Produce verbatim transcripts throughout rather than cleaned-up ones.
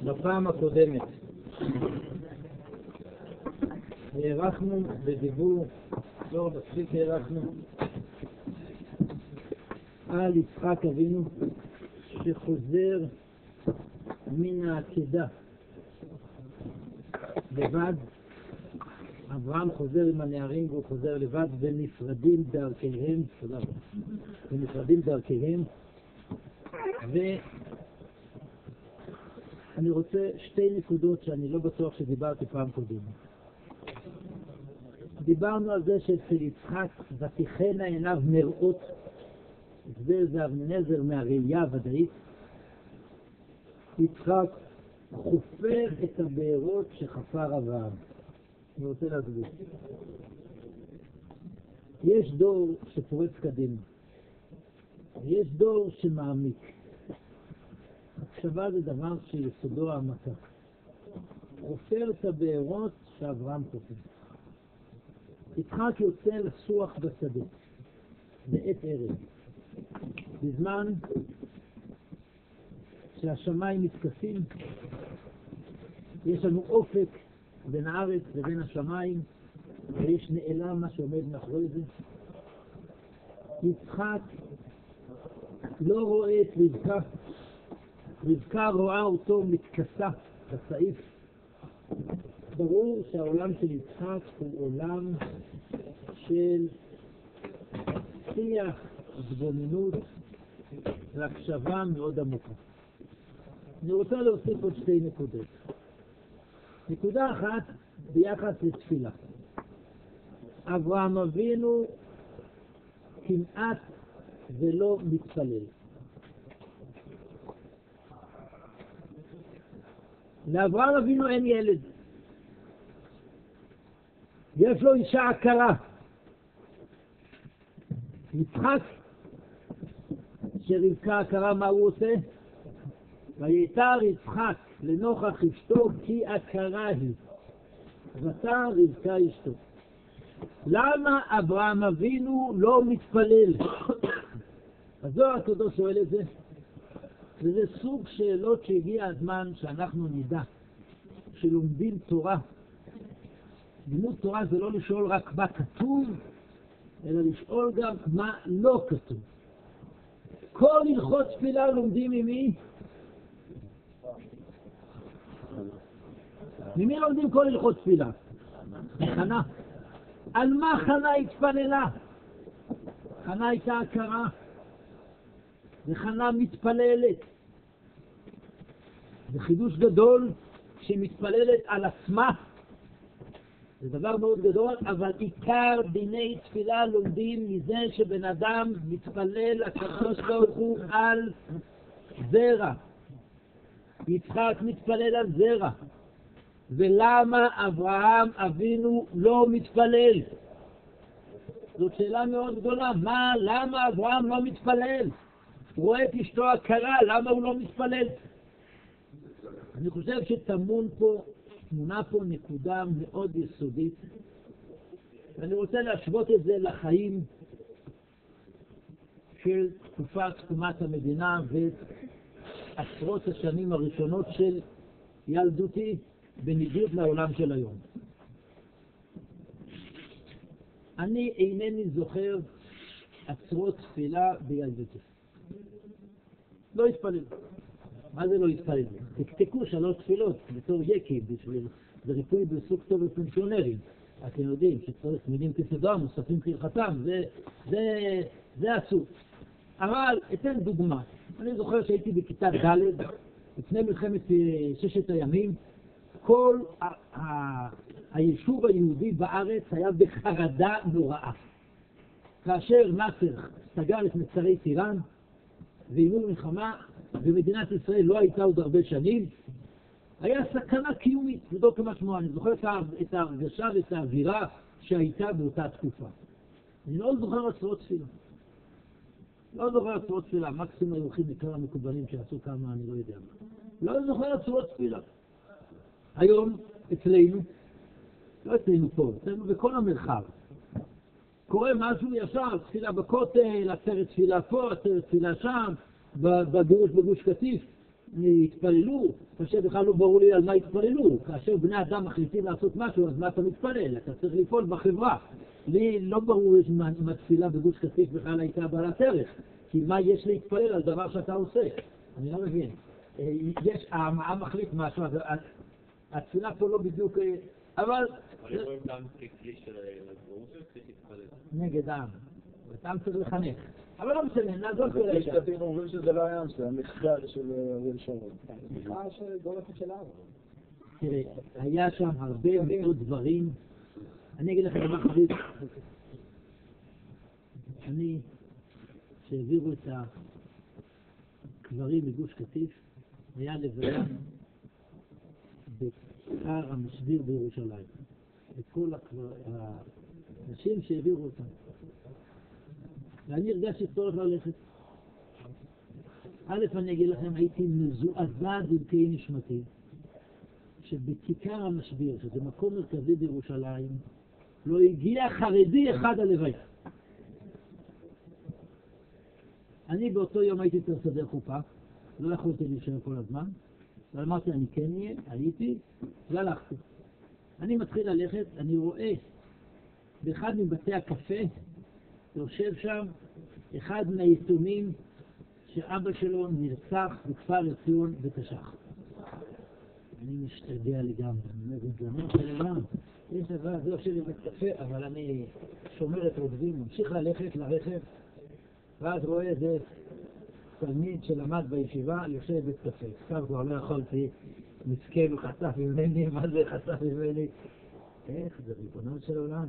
בפעם הקודמת הערכנו בדיבור, לא מספיק הערכנו, על יצחק אבינו שחוזר מן העקדה לבד. אברהם חוזר עם הנערים והוא חוזר לבד ונפרדים דרכיהם, תודה רבה, ונפרדים דרכיהם. ואני רוצה שתי נקודות שאני לא בטוח שדיברתי פעם קודם. דיברנו על זה שאצל יצחק ותיכנה עיניו מראות, זה זה אבנזר מהראייה הוודאית. יצחק חופר את הבארות שחפר אברהם. אני רוצה להסביר. יש דור שפורץ קדימה, יש דור שמעמיק. הקשבה זה דבר שיסודו העמקה. חופר את הבארות שאברהם חופר. יצחק יוצא לסוח בשדה בעת ערב, בזמן שהשמיים מתכסים. יש לנו אופק בין הארץ לבין השמיים, ויש נעלם מה שעומד מאחורי זה. יצחק לא רואה את רבקה, רבקה רואה אותו מתכסה בסעיף. ברור שהעולם של יצחק הוא עולם של שיח, התבוננות והקשבה מאוד עמוקה. אני רוצה להוסיף עוד שתי נקודות. נקודה אחת ביחס לתפילה. אברהם אבינו כמעט ולא מתפלל. לאברהם אבינו אין ילד. יש לו אישה עקרה. יצחק, שרבקה עקרה, מה הוא עושה? ויתר יצחק לנוכח אשתו כי עקרה היא, ותר רבקה אשתו. למה אברהם אבינו לא מתפלל? הזוהר הקדוש שואל את זה, וזה סוג שאלות שהגיע הזמן שאנחנו נדע שלומדים תורה. לימוד תורה זה לא לשאול רק מה כתוב, אלא לשאול גם מה לא כתוב. כל הלכות תפילה לומדים ממי? ממי לומדים כל הלכות תפילה? חנה. על מה חנה התפללה? חנה הייתה עקרה, וחנה מתפללת. זה חידוש גדול שהיא מתפללת על עצמה. זה דבר מאוד גדול, אבל עיקר דיני תפילה לומדים מזה שבן אדם מתפלל הקדוש ברוך הוא על זרע. יצחק מתפלל על זרע. ולמה אברהם אבינו לא מתפלל? זאת שאלה מאוד גדולה. מה, למה אברהם לא מתפלל? הוא רואה את אשתו עקרה, למה הוא לא מתפלל? אני חושב שטמון פה, תמונה פה נקודה מאוד יסודית. ואני רוצה להשוות את זה לחיים של תקופת תקומת המדינה ועשרות השנים הראשונות של ילדותי, בניגוד לעולם של היום. אני אינני זוכר עצרות תפילה בילדותי. לא התפלל. מה זה לא התפלל? תקתקו שלוש תפילות בתור יקי, בשביל זה ריפוי בסוג טוב לפנסיונרים. אתם יודעים שצריך מילים כסדם, מוספים כהלכתם, זה, זה, זה אסור. אבל אתן דוגמה. אני זוכר שהייתי בכיתה ד' לפני מלחמת ששת הימים, כל ה- ה- היישוב היהודי בארץ היה בחרדה נוראה. כאשר נאצר סגר את מצרי טיראן ואיימו מלחמה, ומדינת ישראל לא הייתה עוד הרבה שנים, היה סכנה קיומית, בדיוק כמשמעו. אני זוכר את ההרגשה ואת האווירה שהייתה באותה תקופה. אני לא זוכר עצרות תפילה. לא זוכר עצרות תפילה. מקסימום היו הולכים מכמה מקובלים שעשו כמה, אני לא יודע מה. לא זוכר עצרות תפילה. היום אצלנו, לא אצלנו פה, אצלנו בכל המרחב, קורה משהו ישר, תפילה בכותל, עצרת תפילה פה, עצרת תפילה שם, בגירוש בגוש קטיף. התפללו, פשוט בכלל לא ברור לי על מה התפללו. כאשר בני אדם מחליטים לעשות משהו, אז מה אתה מתפלל? אתה צריך לפעול בחברה. לי לא ברור אם התפילה בגוש קטיף בכלל הייתה בעלת ערך. כי מה יש להתפלל על דבר שאתה עושה? אני לא מבין. יש, העם מחליט משהו, אז התפילה פה לא בדיוק, אבל... אני רואה גם ככלי של הגרום, צריך להתפלל. נגד העם. העם צריך לחנך. אבל לא משנה, נעזור כל יש כתים אומרים שזה לא היה, זה המחקר של אריאל שרון. מחקר של גולפת של העם. תראה, היה שם הרבה מאוד דברים. אני אגיד לכם דבר חריף. אני, שהעבירו את הקברים בגוש קטיף, היה לוויה בכיכר המשביר בירושלים. וכל האנשים שהעבירו אותם. ואני הרגשתי צורך ללכת. א', אני אגיד לכם, הייתי מזועזע דמקי נשמתי, שבכיכר המשביר, שזה מקום מרכזי בירושלים, לא הגיע חרדי אחד הלוויה. אני באותו יום הייתי צריך לסדר חופה, לא יכולתי להישאר כל הזמן, ואמרתי, אני כן אהיה, הייתי, והלכתי. אני מתחיל ללכת, אני רואה באחד מבתי הקפה, יושב שם אחד מהיתומים שאבא שלו נרצח בכפר עציון בתש"ח. אני משתגע לגמרי, אני מגמר לגמרי. יש דבר, זה יושב לי בקפה, אבל אני שומר את רודבים, ממשיך ללכת לרכב, ואז רואה איזה תלמיד שלמד בישיבה, יושב בקפה. עכשיו כבר לא יכולתי, מסכן, הוא חטף ממני, מה זה חטף ממני? איך, זה ריבונו של עולם.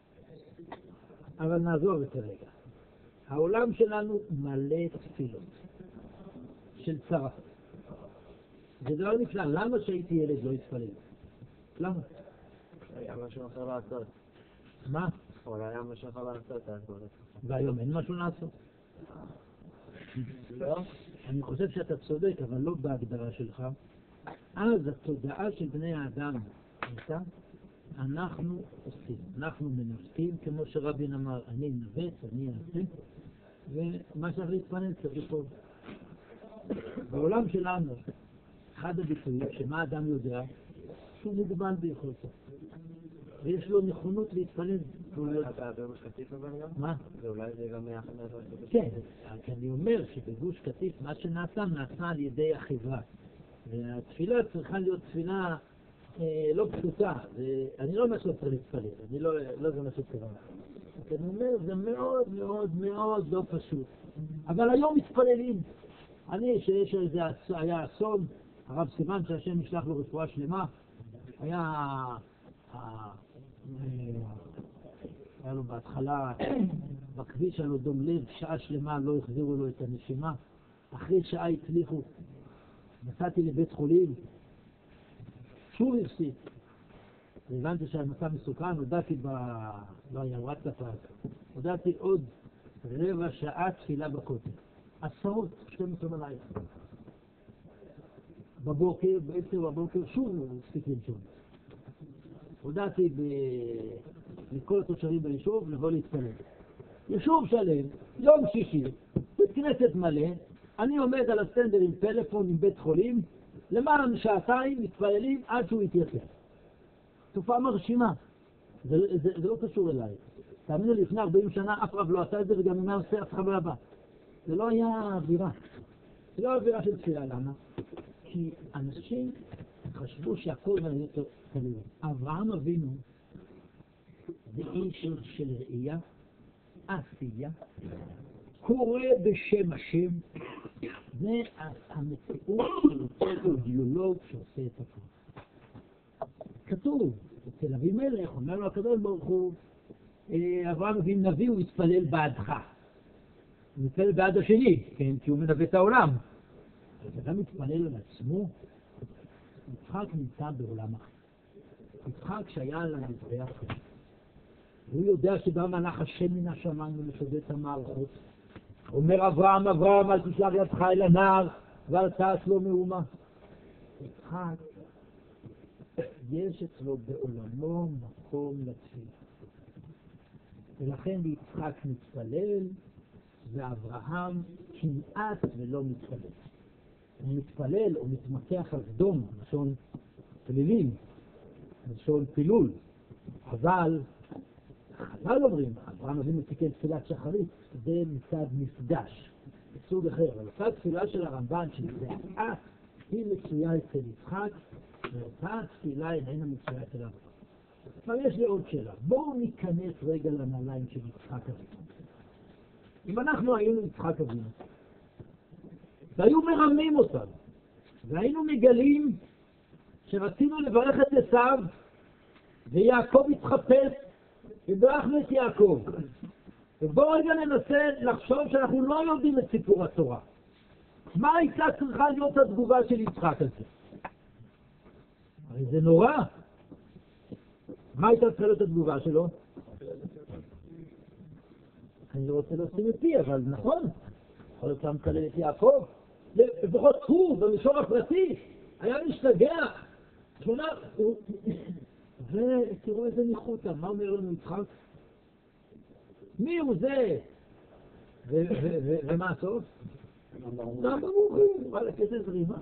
אבל נעזוב את הרגע. העולם שלנו מלא תפילות של צרה. זה דבר נפלא. למה שהייתי ילד לא יתפלל? למה? היה משהו אחר לעשות. מה? אבל היה משהו אחר לעשות. והיום אין משהו לעשות. לא? אני חושב שאתה צודק, אבל לא בהגדרה שלך. אז התודעה של בני האדם הייתה, אנחנו עושים, אנחנו מנווטים, כמו שרבין אמר, אני נווט, אני אעשה, ומה שצריך להתפלל צריך לפעול. בעולם שלנו, אחד הביטויים שמה האדם יודע, שהוא מוגבל ביכולתו. ויש לו נכונות להתפלל. אתה בגוש קטיף אבל גם? מה? ואולי זה גם היה חמד. כן, כי אני אומר שבגוש קטיף מה שנעשה, נעשה על ידי החברה. והתפילה צריכה להיות תפילה אה, לא פשוטה. אני לא אומר שצריך להתפלל, אני לא, לא זה מה שצריך. אני אומר, זה מאוד מאוד מאוד לא פשוט. אבל היום מתפללים. אני, שיש איזה, היה אסון, הרב סימן שהשם ישלח לו רפואה שלמה, היה, היה לו בהתחלה, בכביש היה לו דום לב, שעה שלמה לא החזירו לו את הנשימה, אחרי שעה הצליחו, נסעתי לבית חולים, שוב הפסיק, והבנתי שהמצב מסוכן, הודעתי ב... לא היה וואטסאפ, הודעתי עוד רבע שעה תפילה בכותל. עשרות, שתים עשרה בלילה. בבוקר, בעצם בבוקר, שוב הוא הפסיק לנשום. הודעתי ב... לכל התושבים ביישוב לבוא להתפלל. יישוב שלם, יום שישי, בית כנסת מלא, אני עומד על הסטנדר עם פלאפון עם בית חולים, למעלה משעתיים מתפללים עד שהוא יתייצב. תופעה מרשימה. זה, זה, זה לא קשור אליי. תאמינו לי, לפני ארבעים שנה אף רב לא עשה את זה, וגם אם היה עושה אף אחד הבא. זה לא היה אווירה. זה לא אווירה של תפילה. למה? כי אנשים חשבו שהכל היה יותר תלוי. אברהם אבינו זה איש של ראייה, עשייה, קורא בשם השם, זה המציאות של אותו אידיאולוג שעושה את הכל. כתוב, אצל אבימלך, אומר לו הקדוש ברוך הוא, אברהם אבינו נביא, הוא יתפלל בעדך. הוא מתפלל בעד השני, כן, כי הוא מנווט את העולם. אז אדם מתפלל על עצמו, יצחק נמצא בעולם אחר. יצחק שהיה על המזבח, הוא יודע שבא מלאך השם מן השמיים ולשודד את המערכות. אומר אברהם, אברהם, אל תשלח ידך אל הנער, ואל תעש לו מאומה. יצחק, יש אצלו בעולמו מקום לתפילה. ולכן יצחק מתפלל, ואברהם כמעט ולא מתפלל. הוא מתפלל או מתמקח על סדום, לשון פלילים, לשון פילול. אבל חז"ל אומרים, אברהם אבינו תיקן תפילת שחרית, זה מצד מפגש, בסוג אחר. אבל אותה תפילה של הרמב"ן שנזרעה היא מצויה אצל יצחק, ואותה תפילה איננה מצויה אצל אברהם. אבל יש לי עוד שאלה. בואו ניכנס רגע לנעליים של יצחק אבינו. אם אנחנו היינו יצחק אבינו, והיו מרמים אותנו, והיינו מגלים שרצינו לברך את עשיו, ויעקב התחפש, וברכנו את יעקב. ובואו רגע ננסה לחשוב שאנחנו לא יודעים את סיפור התורה. מה הייתה צריכה להיות התגובה של יצחק הזה? הרי זה נורא. מה הייתה צריכה להיות התגובה שלו? אני לא רוצה להוציא מפי, אבל נכון. יכול להיות שם כלל את יעקב. לפחות הוא, במישור הפרטי, היה משתגע. שונה, ותראו איזה ניחותה, מה אומר לנו יצחק? מי הוא זה? ומה הסוף? מה ברור, וואלה, איזה זרימה.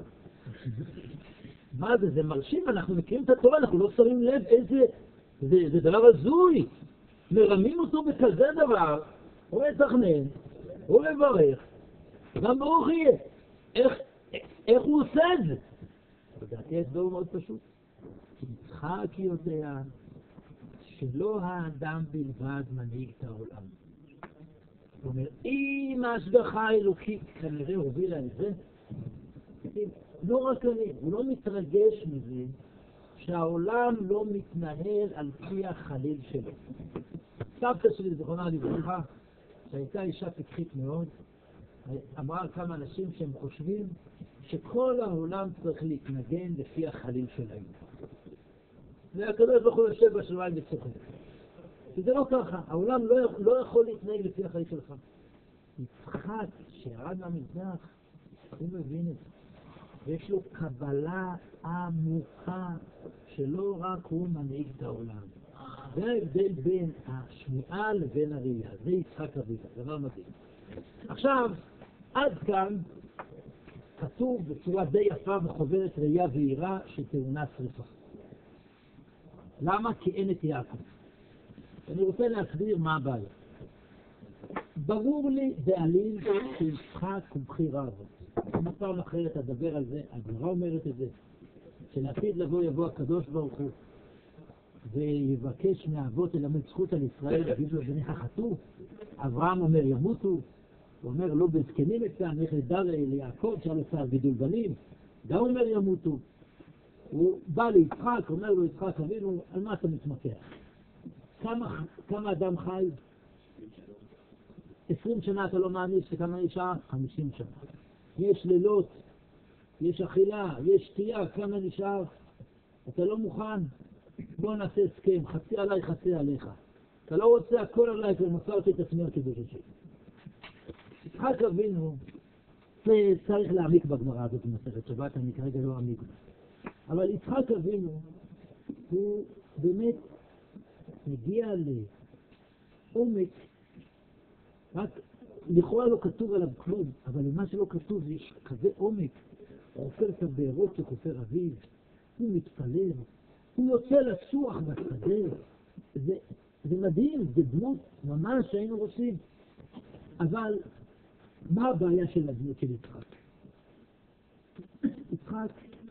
מה זה? זה מרשים, אנחנו מכירים את התורה, אנחנו לא שמים לב איזה... זה דבר הזוי. מרמים אותו בכזה דבר, הוא מתכנן, הוא מברך, גם ברוך יהיה. איך הוא עושה את זה? לדעתי יש דבר מאוד פשוט. יצחק יודע שלא האדם בלבד מנהיג את העולם. הוא אומר, אם ההשגחה האלוקית כנראה הובילה את זה, לא רק אני, הוא לא מתרגש מזה שהעולם לא מתנהל על פי החליל שלו. סבתא שלי, זכרונה לברכה, שהייתה אישה פיקחית מאוד, אמרה על כמה אנשים שהם חושבים שכל העולם צריך להתנגן לפי החליל שלהם. והקדוש ברוך הוא יושב בשמיים וצוחק. שזה לא ככה, העולם לא, לא יכול להתנהג לפי החליל שלך. יצחק שירד מהמזבח, הוא מבין את זה. ויש לו קבלה עמוקה שלא רק הוא מנהיג את העולם. זה ההבדל בין השמיעה לבין הראייה. זה יצחק אבינו, דבר מדהים. עכשיו, עד כאן כתוב בצורה די יפה וחוברת ראייה ויראה שטעונה שריפה. למה? כי אין את יעקב. אני רוצה להסביר מה הבעיה. ברור לי בעליל שיצחק הוא בחיר אבות. אם פעם אחרת אדבר על זה, הגמרא אומרת את זה, שלעתיד לבוא יבוא הקדוש ברוך הוא ויבקש מהאבות ללמד זכות על ישראל, יגיד לו בניך חטאו. אברהם אומר ימותו, הוא אומר לא בזקנים אצלם, איך לדע ליעקב שעל עשר גידול בנים, גם אומר ימותו. הוא בא ליצחק, אומר לו יצחק אבינו, על מה אתה מתמקח? כמה, כמה אדם חי? עשרים שנה אתה לא מאמין שכמה נשאר? חמישים שנה. יש לילות, יש אכילה, יש שתייה, כמה נשאר? אתה לא מוכן? בוא נעשה הסכם, חצי עליי, חצי עליך. אתה לא רוצה הכל עליי, כבר מסרתי את עצמי כדי שלי. יצחק אבינו, צריך להעמיק בגמרא הזאת במסכת שבת, אני כרגע לא אעמיק בה. אבל יצחק אבינו, הוא באמת מגיע לעומק, רק לכאורה לא כתוב עליו כלום, אבל למה שלא כתוב יש כזה עומק. הוא חופר את הבארות שחופר אביו, הוא מתפלל, הוא יוצא לצוח בשדה. זה, זה מדהים, זה דמות ממש שהיינו רוצים. אבל מה הבעיה של הדמות של יצחק? יצחק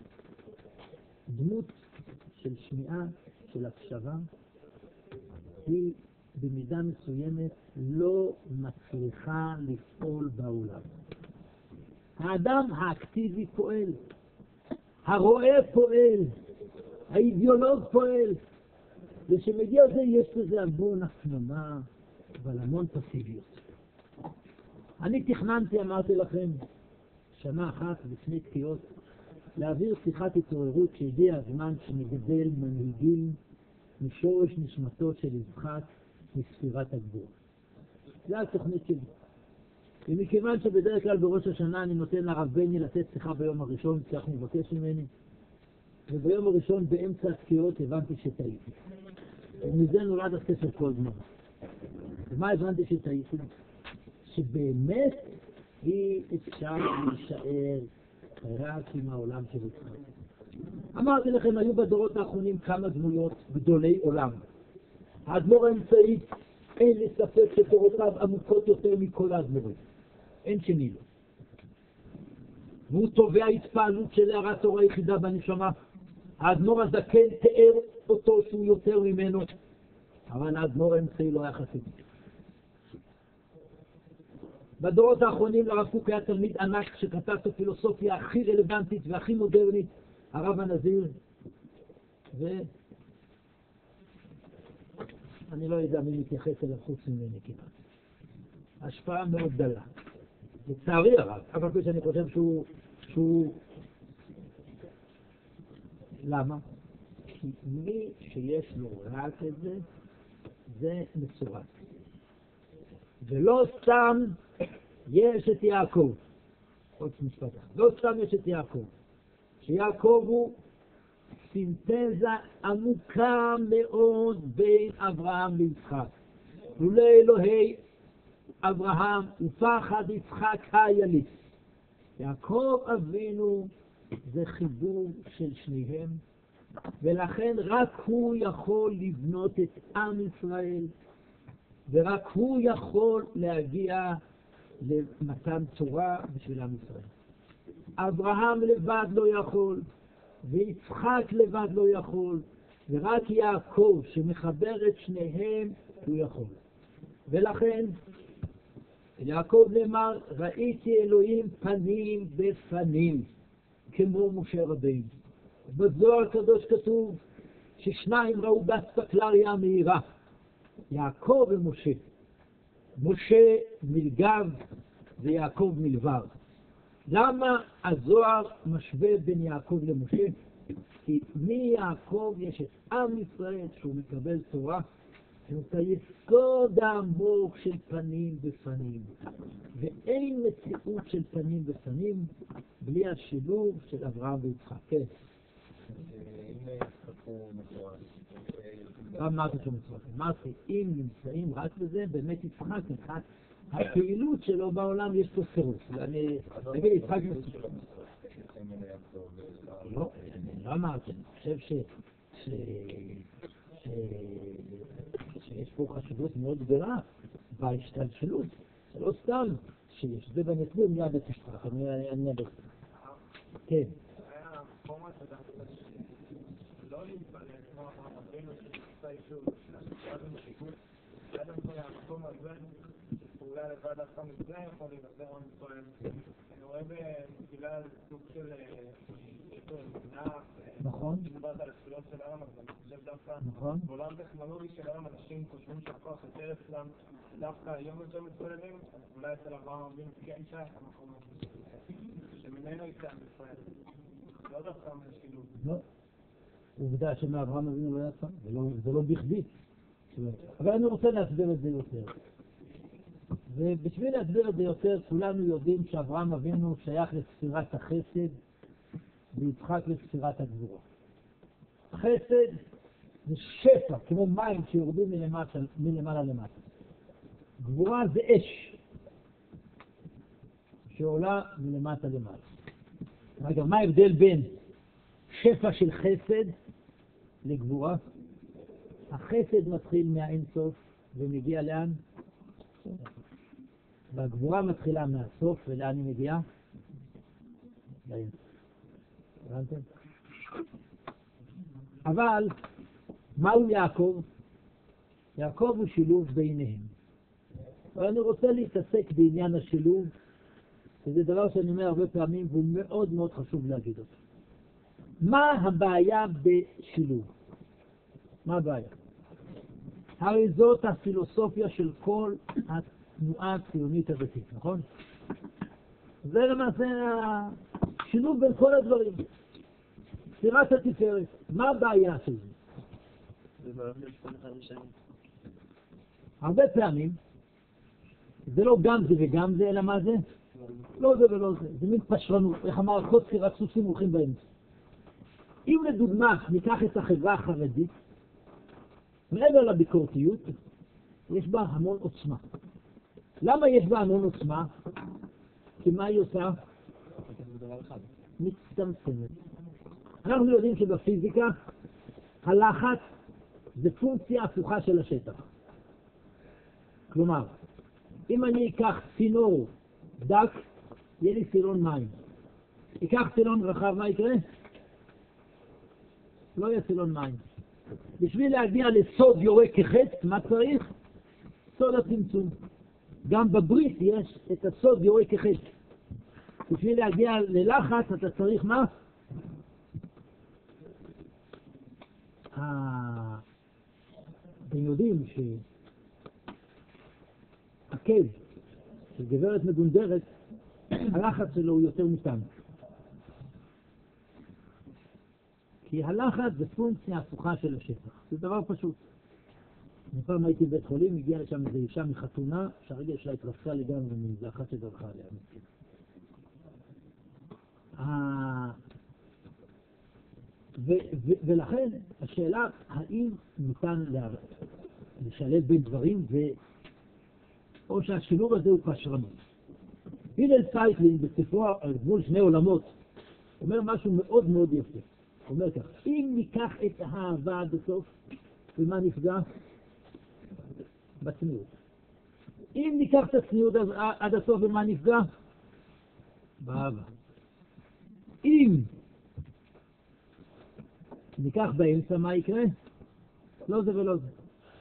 דמות של שמיעה, של הקשבה, היא במידה מסוימת לא מצליחה לפעול בעולם. האדם האקטיבי פועל, הרואה פועל, האידיאולוג פועל, ושמגיע זה יש לזה המון הפנמה, אבל המון פסיביות. אני תכננתי, אמרתי לכם, שנה אחת לפני תקיעות, להעביר שיחת התעוררות שהגיע הזמן שנגדל מנהיגים משורש נשמתו של יצחק מספירת הגבורה. זה התוכנית שלי. ומכיוון שבדרך כלל בראש השנה אני נותן לרב בני לתת שיחה ביום הראשון, כך מבקש ממני, וביום הראשון באמצע התקיעות הבנתי שטעיתי. ומזה נולד הספר כל זמן. ומה הבנתי שטעיתי? שבאמת אי אפשר להישאר רק עם העולם של יצחק. אמרתי לכם, היו בדורות האחרונים כמה דמויות גדולי עולם. האדמו"ר האמצעי, אין לי ספק שתורותיו עמוקות יותר מכל האדמו"רים. אין שני לו. והוא תובע התפעלות של הערת תורה היחידה בנשמה. האדמו"ר הזקן תיאר אותו שהוא יותר ממנו, אבל האדמו"ר האמצעי לא היה חסיד. בדורות האחרונים לרב קוק היה תלמיד ענק שכתב את הפילוסופיה הכי רלוונטית והכי מודרנית, הרב הנזיר, ואני לא יודע מי מתייחס אליו חוץ ממני כמעט. השפעה מאוד דלה. לצערי הרב, אבל כפי שאני חושב שהוא... שהוא... למה? כי מי שיש לו רק את זה, זה מסורס. ולא סתם יש את יעקב. עוד משפט. לא סתם יש את יעקב. שיעקב הוא סינתזה עמוקה מאוד בין אברהם ליצחק. לולא אלוהי אברהם ופחד יצחק היליד. יעקב אבינו זה חיבור של שניהם, ולכן רק הוא יכול לבנות את עם ישראל, ורק הוא יכול להגיע למתן תורה בשביל עם ישראל. אברהם לבד לא יכול, ויצחק לבד לא יכול, ורק יעקב שמחבר את שניהם הוא יכול. ולכן יעקב נאמר, ראיתי אלוהים פנים בפנים, כמו משה רבינו. בזוהר הקדוש כתוב ששניים ראו באספקלריה המהירה, יעקב ומשה. משה מלגב ויעקב מלבר. למה הזוהר משווה בין יעקב למשה? כי מיעקב יש את עם ישראל שהוא מקבל תורה, את היסוד העמוק של פנים בפנים, ואין מציאות של פנים בפנים בלי השילוב של אברהם ויצחק. כן. מה אמרתי שהוא מצוות? אמרתי, אם נמצאים רק בזה, באמת יצחק אחד, הפעילות שלו בעולם יש פה סירוס. אני אגיד, יצחק מצוות. לא, אני לא אמרתי, אני חושב ש... שיש פה חשיבות מאוד גדולה בהשתלשלות, זה לא סתם שיש זה ואני אסביר מיד את יצחק, אני אדבר. כן. היה פורמט לא להתפלל, כמו אמרנו שעשה אישור, שעדם שיגות, שעדם כל המקום הזה, פעולה לבד אף פעם מזה, יכול להיוותר עם ישראל. אני רואה בגלל סוג של איתו אמונה, נכון. דיברת על התפילות של העם, אז אני חושב דווקא, נכון. בעולם טכנולוגי של העם, אנשים חושבים שהכוח יותר אצלם, דווקא היום יותר מתפללים, אז אולי אצל אברהם אבינו כן שייך המקום הזה, שממנו יצא עם ישראל. לא דווקא מהשילוב. לא. עובדה שמאברהם אבינו לא יצא, זה לא בכדי. אבל אני רוצה להסביר את זה יותר. ובשביל להסביר את זה יותר, כולנו יודעים שאברהם אבינו שייך לספירת החסד, ויצחק לספירת הגבורה. חסד זה שפע, כמו מים שיורדים מלמטה, מלמעלה למטה. גבורה זה אש, שעולה מלמטה למעלה. רגע, מה ההבדל בין שפע של חסד לגבורה? החסד מתחיל מהאינסוף ומגיע לאן? והגבורה מתחילה מהסוף, ולאן היא מגיעה? לאינסוף. הבנתם? אבל מהו יעקב? יעקב הוא שילוב ביניהם. ואני רוצה להתעסק בעניין השילוב, וזה דבר שאני אומר הרבה פעמים, והוא מאוד מאוד חשוב להגיד אותו. מה הבעיה בשילוב? מה הבעיה? הרי זאת הפילוסופיה של כל התנועה הציונית הדתית, נכון? זה למעשה השילוב בין כל הדברים. ספירת התפארת. מה הבעיה של זה? הרבה פעמים זה לא גם זה וגם זה, אלא מה זה? לא זה ולא זה. זה מין פשרנות. איך אמר, כל ספירת סוסים הולכים באמצע. אם לדוגמה ניקח את החברה החרדית, מעבר לביקורתיות, יש בה המון עוצמה. למה יש בה המון עוצמה? כי מה היא עושה? מצטמצמת. אנחנו יודעים שבפיזיקה הלחץ זה פונקציה הפוכה של השטח. כלומר, אם אני אקח צינור דק, יהיה לי סילון מים. אקח סילון רחב, מה יקרה? לא יהיה סילון מים. בשביל להגיע לסוד יורה כחץ, מה צריך? סוד הצמצום. גם בברית יש את הסוד יורה כחץ. בשביל להגיע ללחץ אתה צריך מה? אתם יודעים שהעקב של גברת מדונדרת, הלחץ שלו הוא יותר מטעם. כי הלחץ זה פונקציה הפוכה של השטח. זה דבר פשוט. אני פעם הייתי בבית חולים, הגיעה לשם איזו אישה מחתונה, שהרגל שלה התרסקה לגמרי מזה אחת שדרכה עליה. ולכן השאלה האם ניתן לשלב בין דברים, או שהשילוב הזה הוא פשרנות. הלל צייטלין בספרו על גבול שני עולמות אומר משהו מאוד מאוד יפה. הוא אומר כך, אם ניקח את האהבה עד הסוף, ומה נפגע? בצניעות. אם ניקח את הצניעות עד הסוף, ומה נפגע? באהבה. אם ניקח באמצע, מה יקרה? לא זה ולא זה.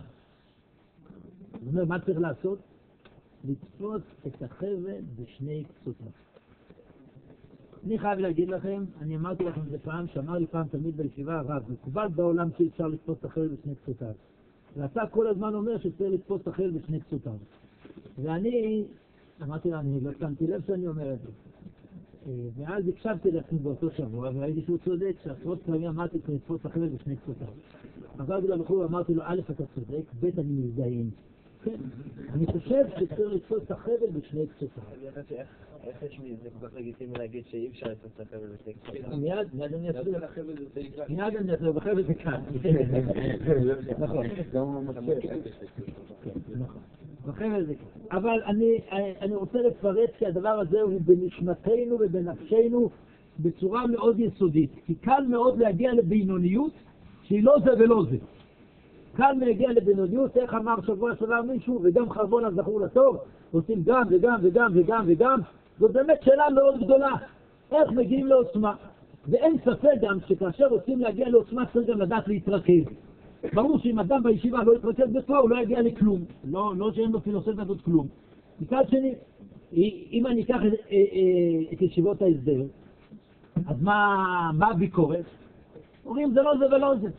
זאת אומרת, מה צריך לעשות? לתפוס את החבל בשני קצותיו. אני חייב להגיד לכם, אני אמרתי לכם זה פעם, שאמר לי פעם תמיד בישיבה הרב, מקובל בעולם שאפשר לתפוס את החבל בשני קצותיו. ואתה כל הזמן אומר שצריך לתפוס את החבל בשני קצותיו. ואני, אמרתי לה, אני לא שמתי לב שאני אומר את זה. ואז הקשבתי לעצמי באותו שבוע, וראיתי שהוא צודק, שעשרות פעמים אמרתי צריך לתפוס את החבל בשני קצותיו. עברתי לו בחור, אמרתי לו, א', אתה צודק, ב', אני מזדהים. כן, אני חושב שצריך לתפוס את החבל בשני קצותיו. איך יש לי, זה כל כך לגיטימי להגיד שאי אפשר לתפוס את החבל בשני קצותיו? מיד, מיד אני אסביר. מיד אני אסביר, בחבל זה כאן. נכון. נכון. בחבל זה כאן. אבל אני רוצה לפרט שהדבר הזה הוא בנשמתנו ובנפשנו בצורה מאוד יסודית. כי קל מאוד להגיע לבינוניות שהיא לא זה ולא זה. קל להגיע לבינוניות, איך אמר שבוע שעבר מישהו, וגם חרבון הזכור לטוב, עושים גם וגם וגם וגם וגם. זאת באמת שאלה מאוד גדולה, איך מגיעים לעוצמה. ואין ספק גם שכאשר רוצים להגיע לעוצמה צריך גם לדעת להתרכז. ברור שאם אדם בישיבה לא יתרכז בתורה הוא לא יגיע לכלום, לא, לא שאין לו פילוסופיה זאת כלום. מצד שני, אם אני אקח את, את ישיבות ההסדר, אז מה, מה הביקורת? אומרים זה לא זה ולא זה.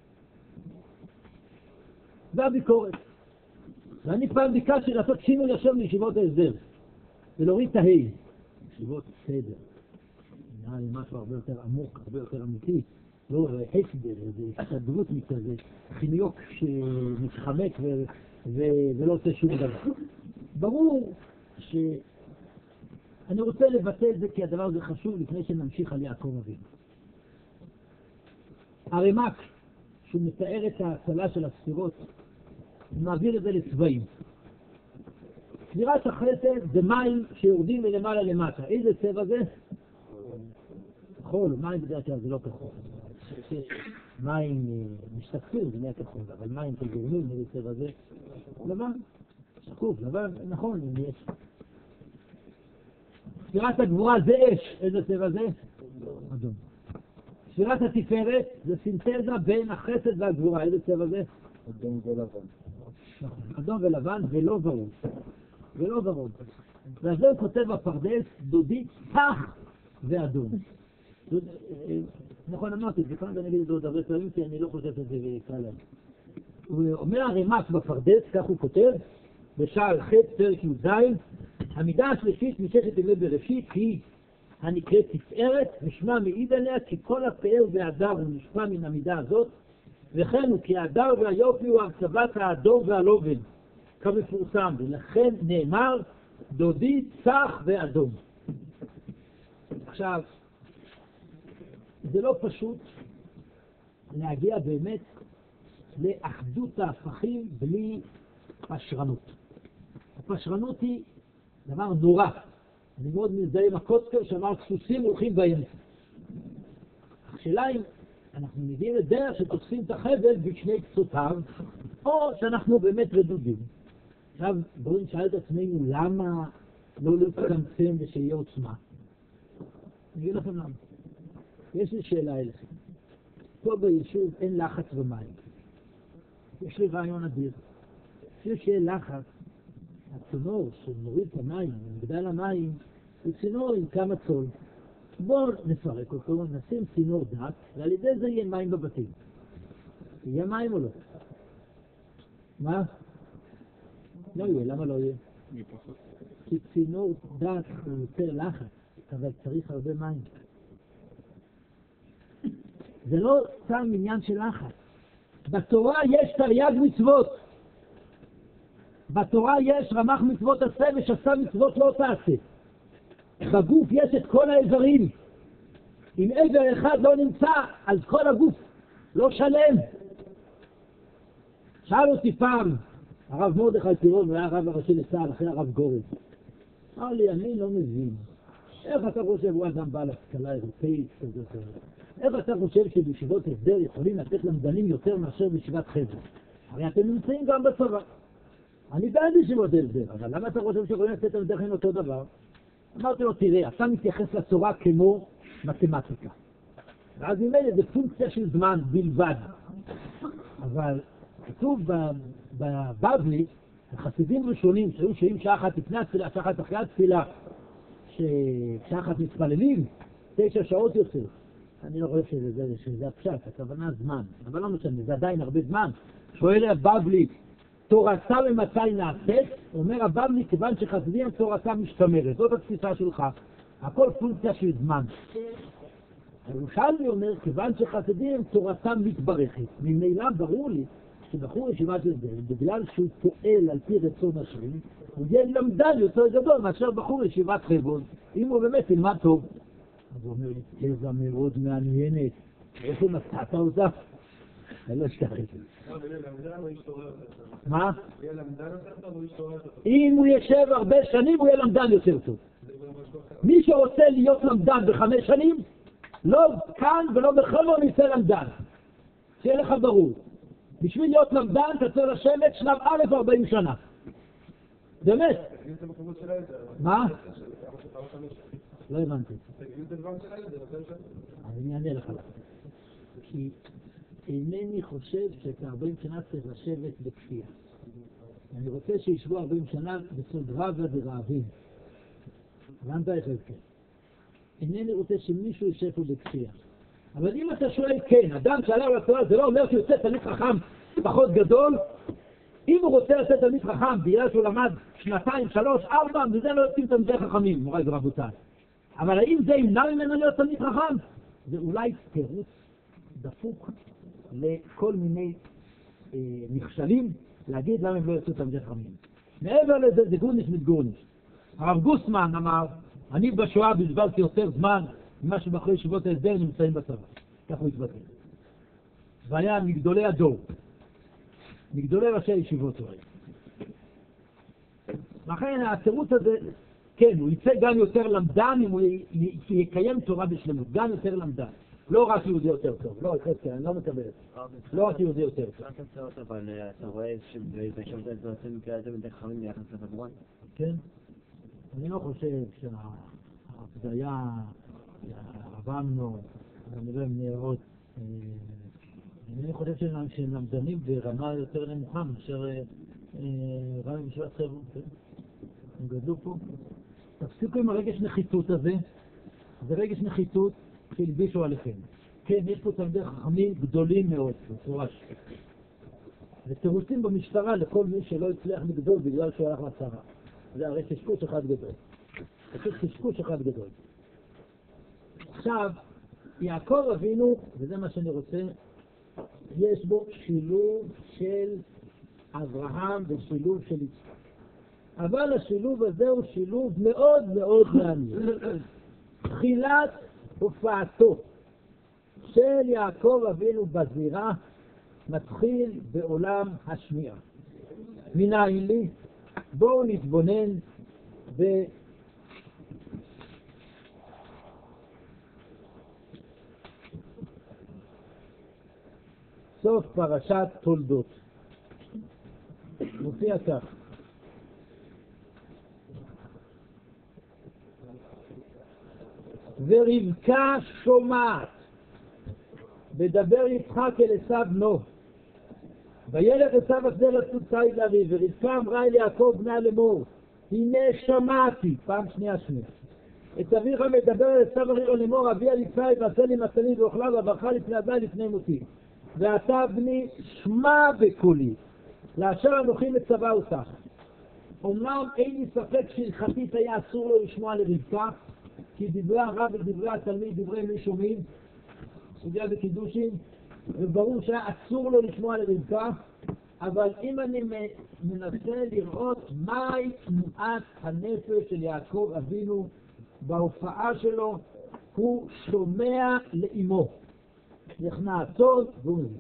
זה הביקורת. ואני פעם ביקשתי לעשות שינוי ישר לישיבות ההסדר, ולהוריד את ההי. ישיבות סדר. נראה לי משהו הרבה יותר עמוק, הרבה יותר אמיתי. לא הסדר, זה הסתדרות מכזה, חניוק שמתחמק ו- ו- ולא עושה שום דבר. ברור שאני רוצה לבטא את זה כי הדבר הזה חשוב לפני שנמשיך על יעקב אבינו. הרמ"ק, שהוא מתאר את ההצלה של הספירות, הוא מעביר את זה לצבעים. ספירת החסד זה מים שיורדים מלמעלה למטה. איזה צבע זה? כחול, מים בדרך כלל זה לא כחול. מים משתקפים, זה נהיה כחול, אבל מים של גורמים, איזה צבע זה? לבן, שקוף, לבן, נכון, יש. ספירת הגבורה זה אש, איזה צבע זה? אדום. ספירת התפארת זה סינתזה בין החסד והגבורה, איזה צבע זה? אדום ולבן. נכון, אדום ולבן ולא ורוד. ולא ורוד. ועל זה הוא כותב בפרדס, דודי צח ואדום. נכון, אמרתי, זה כאן אני אגיד את זה עוד הרבה פעמים, כי אני לא חושב את זה קל להם. הוא אומר הרמ"ק בפרדס, כך הוא כותב, בשער ח' פרק י"ז, המידה השלישית מששת ימי בראשית היא הנקראת תפארת, נשמע מעיד עליה כי כל הפאר וההדר הוא נשמע מן המידה הזאת, וכן הוא כי ההדר והיופי הוא הרכבת האדום והלובן, כמפורסם, ולכן נאמר דודי צח ואדום. עכשיו, זה לא פשוט להגיע באמת לאחדות ההפכים בלי פשרנות. הפשרנות היא דבר נורא. אני מאוד מזדהה עם הקוצקר שאמר סוסים הולכים באמצע. השאלה אם אנחנו מגיעים לדרך שתופסים את החבל בשני קצותיו, או שאנחנו באמת רדודים. עכשיו בואו נשאל את עצמנו למה לא להתקמצם ושיהיה עוצמה. אני אגיד לכם למה. יש לי שאלה אליכם. פה ביישוב אין לחץ במים. יש לי רעיון אדיר. כשיש לחץ, הצינור שמוריד את המים, מגדל המים, הוא צינור עם כמה צול. בואו נפרק אותו, נשים צינור דק, ועל ידי זה יהיה מים בבתים. יהיה מים או לא? מה? לא יהיה, למה לא יהיה? כי צינור דק הוא יותר לחץ, אבל צריך הרבה מים. זה לא סתם עניין של לחץ. בתורה יש תרי"ג מצוות. בתורה יש רמ"ח מצוות עשה ושס"ה מצוות לא תעשה. בגוף יש את כל האיברים. אם איבר אחד לא נמצא, אז כל הגוף לא שלם. שאל אותי פעם, הרב מרדכי פירון, הוא היה הרב הראשי לצה"ל אחרי הרב גורן. אמר לי, אני לא מבין. איך אתה חושב, הוא אדם בעל השכלה אירופאית, איך אתה חושב שבישיבות הסדר יכולים לתת למדנים יותר מאשר בישיבת חבר? הרי אתם נמצאים גם בצבא. אני בעד ישיבות הסדר, אבל למה אתה חושב שיכולים לתת למדנים אותו דבר? אמרתי לו, תראה, אתה מתייחס לתורה כמו מתמטיקה. ואז ממילא זה פונקציה של זמן בלבד. אבל כתוב בבבלי, החסידים ראשונים שהיו שעים שעה אחת לפני התפילה, שעה אחת אחרי התפילה, ששעה אחת מתפללים, תשע שעות יוצא. אני לא חושב שזה, שזה הפשט, הכוונה זמן. אבל לא משנה, זה עדיין הרבה זמן. שואל הבבלי, תורתה ממתי נעשית? אומר הבבלי, כיוון שחסידים תורתה משתמרת. זאת התפיסה שלך. הכל פונקציה של זמן. הירושלמי אומר, כיוון שחסידים תורתם מתברכת. ממילא ברור לי שבחור ישיבת הסדר, בגלל שהוא פועל על פי רצון השם, הוא יהיה למדן יותר גדול מאשר בחור ישיבת חברון, אם הוא באמת ילמד טוב. אז הוא אומר לי, תזה מאוד מעניינת, איפה מצאת אותה? אני לא אשכח את זה. מה? אם הוא ישב הרבה שנים, הוא יהיה למדן יותר טוב. מי שרוצה להיות למדן בחמש שנים, לא כאן ולא בחברון יצא למדן. שיהיה לך ברור. בשביל להיות למדן אתה צריך לשבת שלב א' ארבעים שנה. באמת. מה? לא הבנתי. אני אענה לך. כי אינני חושב שאת ארבעים שנה צריך לשבת בכפייה. אני רוצה שישבו ארבעים שנה בסודרה ורעבים. הבנת איך זה? אינני רוצה שמישהו יישב פה בכפייה. אבל אם אתה שואל כן, אדם שעלה לתורה זה לא אומר שהוא יוצא תלמיד חכם פחות גדול. אם הוא רוצה לצאת תלמיד חכם בגלל שהוא למד שנתיים, שלוש, ארבע, וזה לא יוצאים תלמידי חכמים, מוריי ורבותיי. אבל האם זה ימנע ממנו להיות תלמיד חכם? זה אולי תירוץ דפוק לכל מיני אה, נכשלים להגיד למה הם לא יוצאו תלמידי חכמים. מעבר לזה זה גורניש מתגורניש. הרב גוסמן אמר, אני בשואה בזבזתי יותר זמן ממה שבחורי ישיבות ההסדר נמצאים בצבא. כך הוא התבטא. והיה מגדולי הדור. מגדולי ראשי הישיבות הרי. לכן התירוץ הזה, כן, הוא יצא גם יותר למדן אם הוא יקיים תורה בשלמות, גם יותר למדן. לא רק יהודי יותר טוב, לא, אני לא מקבל את זה. לא רק יהודי יותר טוב. אבל אתה רואה שבישיבות ההסדר עושים מקרה יותר מדי חכמים ביחס לחברון? כן. אני לא חושב שההפדיה, הרבנו, אני לא יודע אם נראות, אני חושב שהם למדנים ברמה יותר נמוכה מאשר רבי בישיבת חברון. הם גדלו פה. תפסיקו עם הרגש נחיתות הזה, זה רגש נחיתות שהלבישו עליכם. כן, יש פה תלמידי חכמים גדולים מאוד, מפורש. ותירוצים במשטרה לכל מי שלא הצליח לגדול בגלל שהוא הלך לצבא. זה הרי קשקוש אחד גדול. פשוט קשקוש אחד גדול. עכשיו, יעקב אבינו, וזה מה שאני רוצה, יש בו שילוב של אברהם ושילוב של יצחק. אבל השילוב הזה הוא שילוב מאוד מאוד מעניין. תחילת הופעתו של יעקב אבינו בזירה מתחיל בעולם השמיעה. מנין לי? בואו נתבונן ב... סוף פרשת תולדות. מופיע כך. ורבקה שומעת, ודבר יצחק אל עשיו בנו. וילך עשיו השדה לצוד ציד לאביו, ורבקה אמרה אל יעקב בנה לאמור, הנה שמעתי, פעם שנייה שנייה. את אביך מדבר אל עשיו אחיו לאמור, אביה לפני ועשה לי מתנים ואוכלה וברכה לפני אביי לפני מותי. ואתה בני שמע בקולי, לאשר אנוכי מצווה אותך. אומנם אין לי ספק שהלכתית היה אסור לו לשמוע לרבקה, כי דברי הרב ודברי התלמיד, דברי מי שומעים, סוגיה בקידושים, וברור שהיה אסור לו לשמוע לרבקה, אבל אם אני מנסה לראות מהי תנועת הנפש של יעקב אבינו בהופעה שלו, הוא שומע לאמו. נכנע הצוד והוא מבין.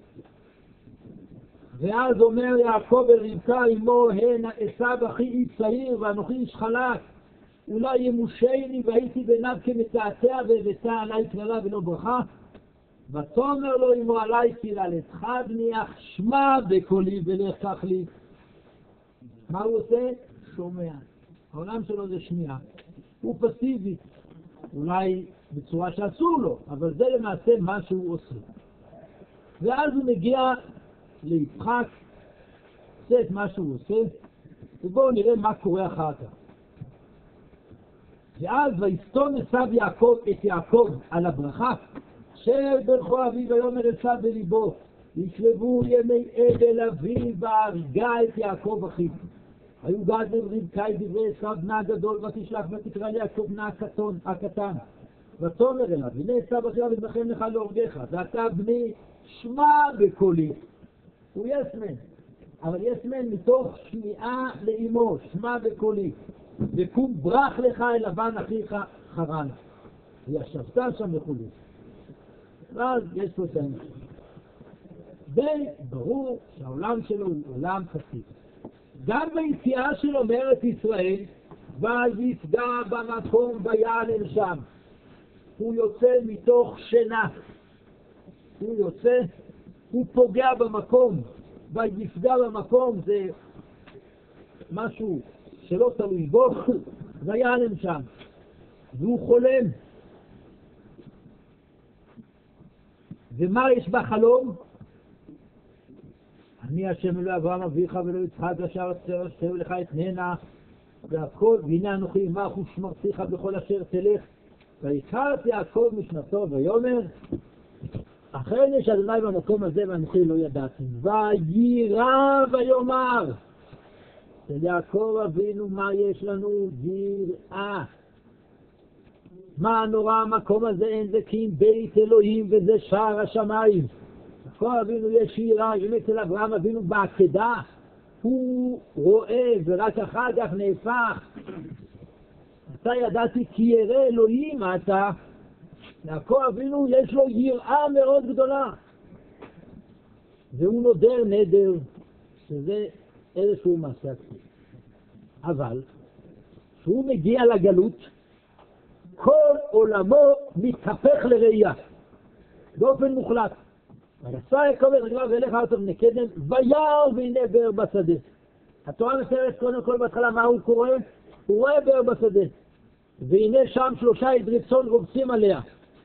ואז אומר יעקב אל רבקה אמו, הן עשיו אחי איש צעיר ואנוכי איש חלק, אולי ימושני והייתי בעיניו כמתעתע והבאתה עליי קללה ולא ברכה. ותאמר לו אמו עליי קללתך בני אך שמע בקולי ולך קח לי. מה הוא עושה? שומע. העולם שלו זה שמיעה. הוא פסיבי. אולי בצורה שאסור לו, אבל זה למעשה מה שהוא עושה. ואז הוא מגיע ליצחק, עושה את מה שהוא עושה, ובואו נראה מה קורה אחר כך. ואז ויסתום עשיו יעקב את יעקב על הברכה, אשר ברכו אביו ויאמר עשיו בליבו, ישבו ימי אבל אביו והרגה את יעקב אחיו. היו גד רבקה את דברי עשיו בנה הגדול, ותשלח ותקרא ליעקב בנה הקטון, הקטן. ותאמר אליו, הנה עשיו אחיו אזרחם לך להורגך, ואתה בני שמע בקולי. הוא יסמן, אבל יסמן מתוך שמיעה לאמו, שמע בקולי. וקום ברח לך אל לבן אחיך חרן. וישבת שם וכולי. ואז יש פה את ההמשך. וברור שהעולם שלו הוא עולם חסיד. גם ביציאה שלו מארץ ישראל, ויפגע במקום ויעלם שם. הוא יוצא מתוך שינה. הוא יוצא, הוא פוגע במקום, ויפגע במקום, זה משהו שלא תלוי בו, ויעלם שם. והוא חולם. ומה יש בחלום? אני השם אלוהי אברהם אביך ולא יצחק אשר אשתהו לך אתננה והכל, והנה אנוכי עמך ושמרתיך בכל אשר תלך. ויקרא את יעקב משנתו ויאמר, אכן יש אדוני במקום הזה ואנוכי לא ידעתי. ויירא ויאמר, של יעקב אבינו מה יש לנו? יראה. מה נורא המקום הזה? אין זה כי אם בית אלוהים וזה שער השמיים. יעקב אבינו יש יראה, אם אצל אברהם אבינו בעקדה הוא רואה ורק אחר כך נהפך. אתה ידעתי כי ירא אלוהים אתה. יעקב אבינו יש לו יראה מאוד גדולה. והוא נודר נדר, שזה איזשהו מעשה עצמי. אבל כשהוא מגיע לגלות, כל עולמו מתהפך לראייה, באופן מוחלט. ויצא יעקב את רגליו וילך ארצה בני קדם, וירא והנה באר בשדה. התורה מתארת קודם כל בהתחלה מה הוא קורא? הוא רואה באר בשדה. והנה שם שלושה עדרי צאן רובצים עליה.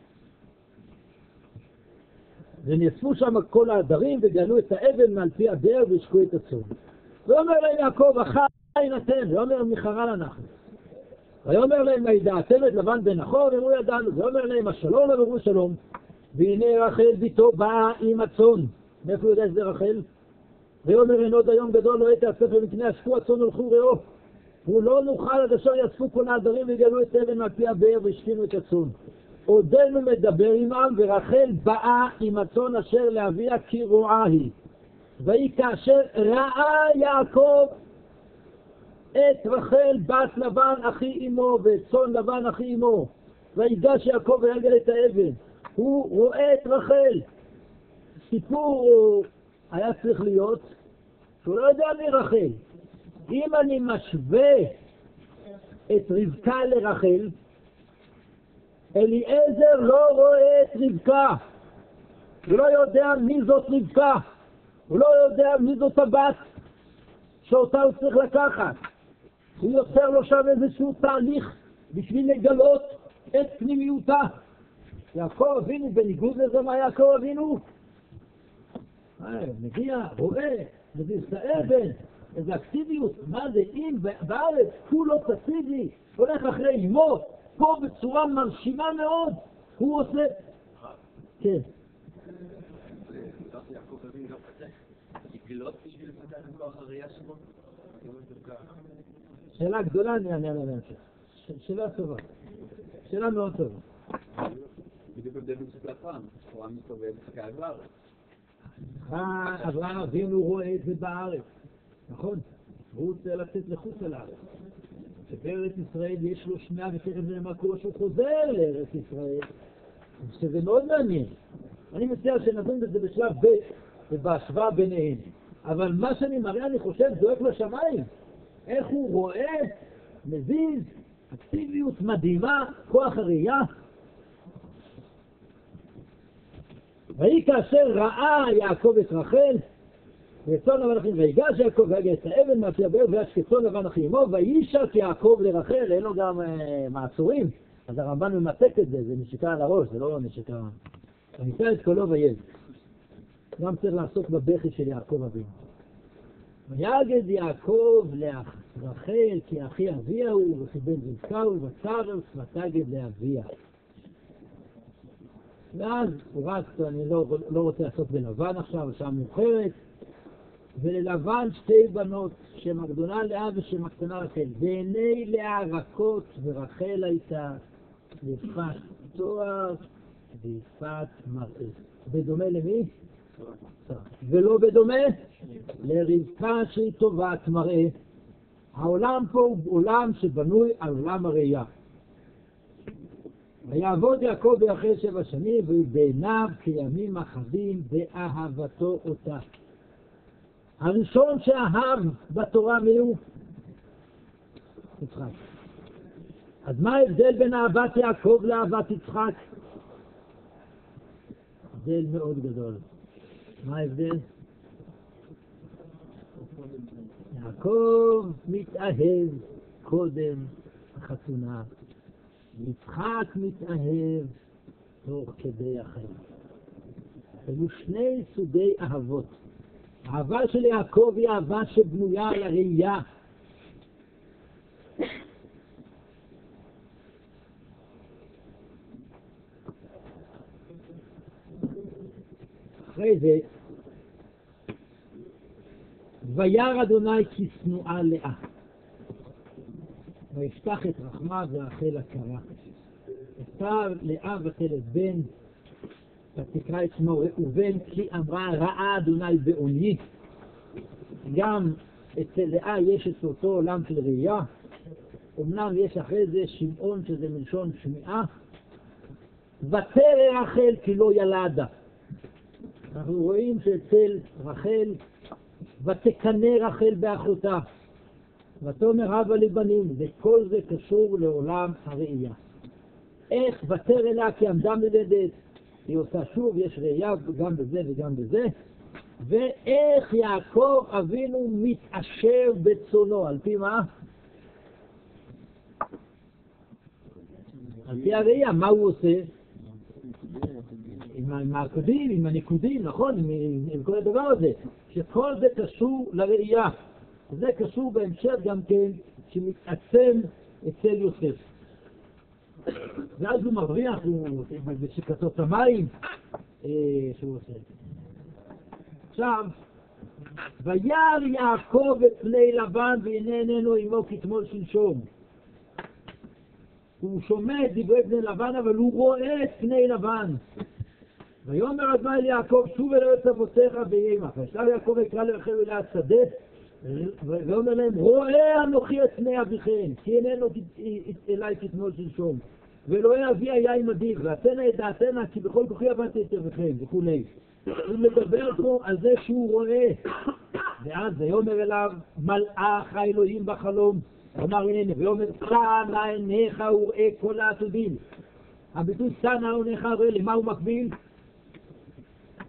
ונאספו שם כל העדרים וגלו את האבן מעל פי הבאר והשקו את הצאן. ואומר להם יעקב, אחי נתן, ואומר מחרן אנחנו. ויאמר להם, הידעתם את לבן בן נחור? ואמרו ידענו. ואומר להם, השלום, ואמרו שלום. והנה רחל ביתו באה עם הצאן. מאיפה הוא יודע שזה רחל? ויאמר אין עוד היום גדול לא הייתה הספר מפני אספו הצאן הלכו ראו. הוא לא נוכל עד אשר יאספו כל העדרים וגלו את אבן מעל פי הבאר והשקינו את הצאן. עודנו מדבר עמם, ורחל באה עם הצאן אשר לאביה כי רועה היא. והיא כאשר ראה יעקב את רחל בת לבן אחי אמו ואת צאן לבן אחי אמו, ויגש יעקב ויגל את האבן, הוא רואה את רחל. סיפור היה צריך להיות שהוא לא יודע מי רחל. אם אני משווה את רבקה לרחל, אליעזר לא רואה את רבקה, הוא לא יודע מי זאת רבקה, הוא לא יודע מי זאת הבת שאותה הוא צריך לקחת. הוא יוצר לו שם איזשהו תהליך בשביל לגלות את פנימיותה. יעקב אבינו, בניגוד לזה מה יעקב אבינו? מגיע, רואה, וזה יסתאבן, איזו אקטיביות. מה זה? אם בארץ כולו פסיבי, הולך אחרי אמו, פה בצורה מרשימה מאוד, הוא עושה... כן. שאלה גדולה, אני אענה עליה בהמשך. שאלה טובה. שאלה מאוד טובה. בדיוק הבדל בין שפלת פעם, שחורה מסתובב חכה בארץ. אברהם אבינו רואה את זה בארץ, נכון? הוא רוצה לצאת לחוץ על הארץ. שבארץ ישראל יש לו שמיעה ותכף זה מה קורה שהוא חוזר לארץ ישראל. שזה מאוד מעניין. אני מציע שנדון בזה בשלב ב' ובהשוואה ביניהם. אבל מה שאני מראה, אני חושב, זועק לשמיים. איך הוא רואה, מזיז, אקטיביות מדהימה, כוח הראייה. ויהי כאשר ראה יעקב את רחל, וצאן לבן אחים, ויגש יעקב ויגע את האבן מהפי הבאר, וישק צאן לבן אחים עמו, וישק יעקב לרחל, אין לו גם uh, מעצורים. אז הרמב"ן ממתק את זה, זה נשיקה על הראש, זה לא נשיקה. וניסה את קולו וילד. גם צריך לעסוק בבכי של יעקב אבינו. ויגד יעקב לרחל, כי אחי אביה הוא, וכי בן רבקה הוא, וצרף ותגד לאביה. ואז הוא רץ, אני לא, לא רוצה לעשות בלבן עכשיו, שעה מאוחרת, וללבן שתי בנות, שם הגדולה לאה ושם הקטנה רחל, ועיני לאה רכות, ורחל הייתה יפת תואר ויפת מראה. בדומה למי? ולא בדומה לרבקה שהיא טובת מראה. העולם פה הוא עולם שבנוי על עולם הראייה. ויעבוד יעקב אחרי שבע שנים, ובעיניו כימים אחדים באהבתו אותה. הראשון שאהב בתורה מי הוא? יצחק. אז מה ההבדל בין אהבת יעקב לאהבת יצחק? הבדל מאוד גדול. מה ההבדל? יעקב מתאהב קודם החתונה. יצחק מתאהב תוך כדי החיים. היו שני סוגי אהבות. האהבה של יעקב היא אהבה שבנויה על הראייה. אחרי זה, וירא אדוני כי שנואה לאה. ויפתח את רחמה ורחל הקרה. ותר לאה ותלד בן, ותקרא את שמו ראובן, כי אמרה ראה אדוני בעוני. גם אצל לאה יש את אותו עולם של ראייה. אמנם יש אחרי זה שמעון שזה מלשון שמיעה. ותרא רחל כי לא ילדה. אנחנו רואים שאצל רחל, ותקנא רחל באחותה. ותאמר הבה לי בנים, וכל זה קשור לעולם הראייה. איך ותרא לה כי עמדה מלדת, היא עושה שוב, יש ראייה גם בזה וגם בזה. ואיך יעקב אבינו מתעשר בצונו, על פי מה? על פי הראייה, מה הוא עושה? עם העקודים, עם הניקודים, נכון? עם, עם, עם כל הדבר הזה. שכל זה קשור לראייה. זה קשור בהמשך גם כן, שמתעצם אצל יוסף. ואז הוא מרוויח, בשקתות המים, שהוא עושה. עכשיו, וירא יעקב את פני לבן, והנה איננו עמו כתמול שלשום. הוא שומע את דברי פני לבן, אבל הוא רואה את פני לבן. ויאמר אדוני ליעקב, שוב אל ארץ אבותיך ויהי עמך. וישלח יעקב ויקרא לרחל ולאה שדה, ואומר להם, רואה אנוכי את פני אביכם, כי איננו אליי כתמול שלשום. ואלוהי אבי היה עמדי, ועשנה את דעתנה, כי בכל כוחי עבדתי את אביכם, וכולי. הוא מדבר פה על זה שהוא רואה. ואז ויאמר אליו, מלאך האלוהים בחלום. אמר הנה, ואומר, צענה עיניך וראה כל העתודים. הביטוי צענה עיניך וראה, למה הוא מקביל?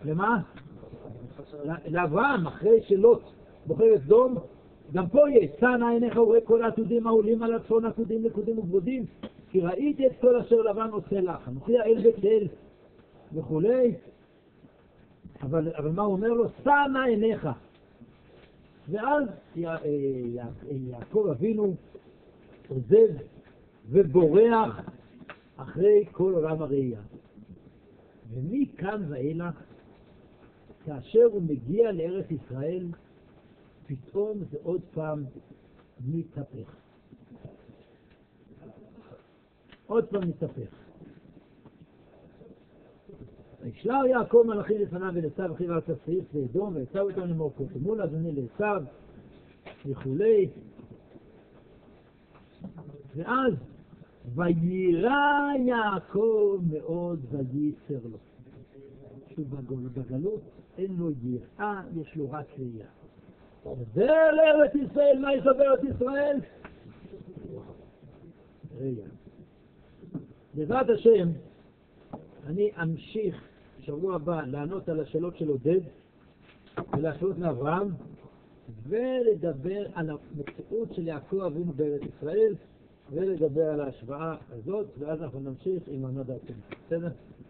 למה? לאברהם, אחרי שלוט בוחר את סדום, גם פה יש, שא נא עיניך וראה כל העתודים העולים על הצפון עתודים נקודים וכבודים, כי ראיתי את כל אשר לבן עושה לך, אנוכי האל בית אל וכולי. אבל, אבל מה הוא אומר לו? שא נא עיניך. ואז יעקב אבינו עוזב ובורח אחרי כל עולם הראייה. ומכאן ואילך, כאשר הוא מגיע לארץ ישראל, פתאום זה עוד פעם מתהפך. עוד פעם מתהפך. וישלח יעקב מלאכים לפניו ולעשו אחיו על תסעיר ואדום ועשו אותם לאמור קודמו לאדוני לעשו וכולי. ואז ויירא יעקב מאוד וייצר לו. שוב בגלות אין לו יראה, יש לו רק ראייה. זה לארץ ישראל, מה יש בארץ ישראל? ראייה. בעזרת השם אני אמשיך בשבוע הבא לענות על השאלות של עודד ולהשוות מאברהם ולדבר על המציאות של יעקב אבינו בארץ ישראל ולדבר על ההשוואה הזאת, ואז אנחנו נמשיך עם ענות דעתנו. בסדר?